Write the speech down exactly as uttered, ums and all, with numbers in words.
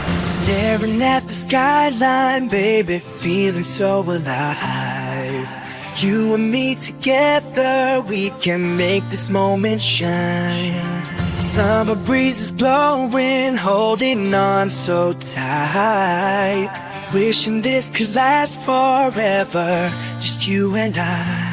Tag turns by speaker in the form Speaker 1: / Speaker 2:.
Speaker 1: Staring at the skyline, baby, feeling so alive. You and me together, we can make this moment shine. Summer breeze is blowing, holding on so tight. Wishing this could last forever, just you and I.